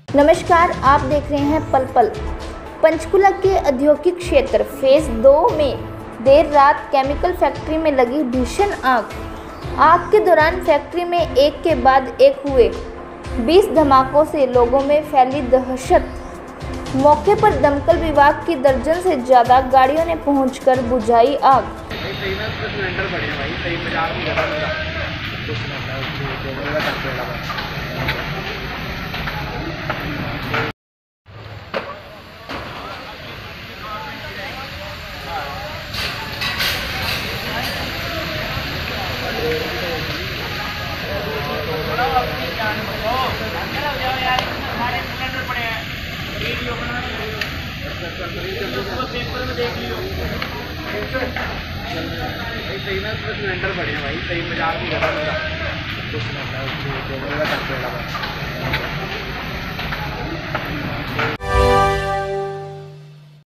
नमस्कार, आप देख रहे हैं पल पल। पंचकुला के औद्योगिक क्षेत्र फेज 2 में देर रात केमिकल फैक्ट्री में लगी भीषण आग के दौरान फैक्ट्री में एक के बाद एक हुए 20 धमाकों से लोगों में फैली दहशत। मौके पर दमकल विभाग की दर्जन से ज़्यादा गाड़ियों ने पहुंचकर बुझाई आग। सिलेंडर पड़े हैं भाई, सही मजाक नहीं कर रहा।